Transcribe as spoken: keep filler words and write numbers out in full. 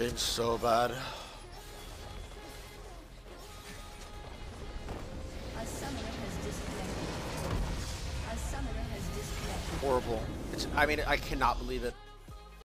Been so bad. A summoner has disconnected. A summoner has disconnected. Horrible. It's, I mean, I cannot believe it.